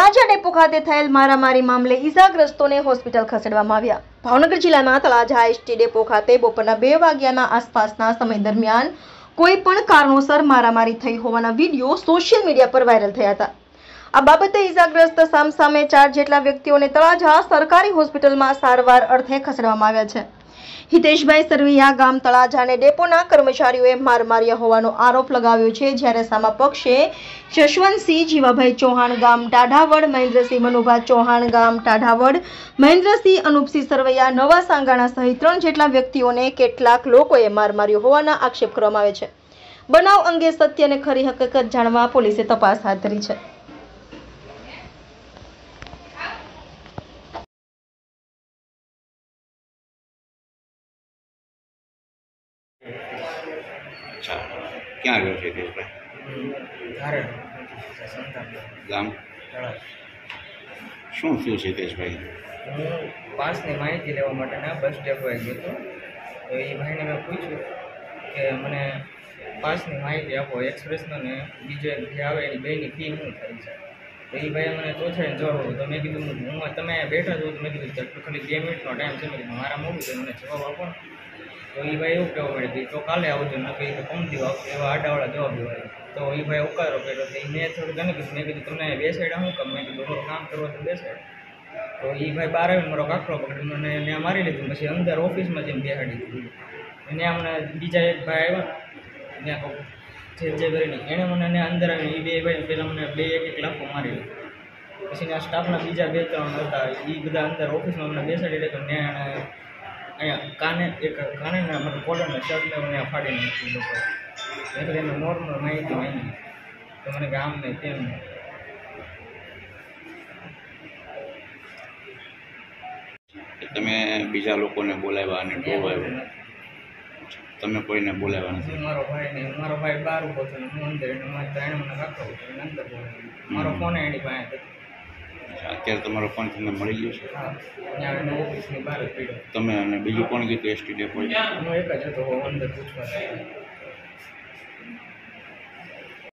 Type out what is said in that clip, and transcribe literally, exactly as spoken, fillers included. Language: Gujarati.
તળાજા ડેપો ખાતે થયેલ મારામારી મામલે ઈજાગ્રસ્તોને હોસ્પિટલ ખસેડવામાં આવ્યા। ભાવનગર જિલ્લાના તળાજા એસટી ડેપો ખાતે બપોરના બે વાગ્યાના આસપાસના સમય દરમિયાન કોઈ પણ કારણોસર મારામારી થઈ હોવાના વિડીયો સોશિયલ મીડિયા પર વાયરલ થયા હતા। આ બાબતે ઈજાગ્રસ્ત સામસામે ચાર જેટલા વ્યક્તિઓને તળાજા સરકારી હોસ્પિટલમાં સારવાર અર્થે ખસેડવામાં આવ્યા છે। હિતેશભાઈ સરવૈયા ગામ તળાજાને ડેપોના કર્મચારીઓએ માર માર્યા હોવાનો આરોપ લગાવ્યો છે, જ્યારે સામા પક્ષે જશવંતસિંહ જીવાભાઈ ચૌહાણ ગામ ટાઢાવડ, મહેન્દ્રસિંહ મનુભા ચૌહાણ ગામ ટાઢાવડ, મહેન્દ્રસિંહ અનુપસિંહ સરવૈયા નવા સાંગાણા સહિત ત્રણ જેટલા વ્યક્તિઓને કેટલાક લોકોએ માર માર્યો હોવાના આક્ષેપ કરવામાં આવે છે। બનાવ અંગે સત્ય અને ખરી હકીકત જાણવા પોલીસે તપાસ હાથ ધરી છે। अच्छा, क्या रहो छे हितेशभाई? धारे गाम શું થયું છે હિતેશભાઈ? હું પાસની માહિતી લેવા માટેના બસ ડેપોએ ગયો હતો, તો એ ભાઈને મેં પૂછ્યું કે મને પાસની માહિતી આપો, એક્સપ્રેસનો ને બીજો જે આવે એની બેની ફી શું થાય છે? તો એ ભાઈએ મને ચોછાઈને જોડવું, તો મેં કીધું હું તમે બેઠા છો, તો મેં કીધું ખાલી બે મિનિટનો ટાઈમ છે, મેં કીધું મારા મોડું છે, મને જવાબ આપો ને। તો એ ભાઈ એવું કહેવા મળે કે તો કાલે આવજો, ન કહી તો કમતી આવશે, એવા આડાવાળા જવાબ દેવાય। તો એ ભાઈ ઉકારો કર્યો, તો મેં થોડું ગમે કીધું, મેં કીધું તમને બેસાડ્યા શું કામ? મેં કીધું મારું કામ કરવા તો બેસાડ। તો એ ભાઈ બહાર આવીને મારો કાકડો પકડી મને ત્યાં મારી લીધું, પછી અંદર ઓફિસમાં જઈને બેસાડી દીધું। અને અમને બીજા એક ભાઈ આવ્યા ત્યાં જે જે કરીને એણે મને અંદર આવીને એ બે ભાઈ પહેલાં મને બે એક એક લાખો મારી લીધું। પછી ત્યાં સ્ટાફના બીજા બે ત્રણ હતા, એ બધા અંદર ઓફિસમાં અમને બેસાડી લીધું। ને અહીંયા કાને એક કાને મને કોલરના શર્ટને મને ફાડી નાખ્યું લોકોએ, એટલે એને નોર્મલ માહિતી માંગી તો મને ગામને તેમ તમે બીજા લોકોને બોલાવ્યા અને ટોવાયો, તમે કોઈને બોલાવ્યા નથી? હું મારો ભાઈ ને મારો ભાઈ બહાર ઉભો હતો ને હું અંદર, એને મારે એને મને રાખવો હતો એને અંદર બોલાવ્યો, મારો ફોન એની પાસે હતો। અત્યારે તમારો ફોન તમને મળી ગયો છે? હા, ત્યાં એને ઓફિસની બહાર જ પડ્યો। તમે અને બીજું કોણ ગયું એસટી ડેપો? હું એક જ હતો અંદર પૂછવા।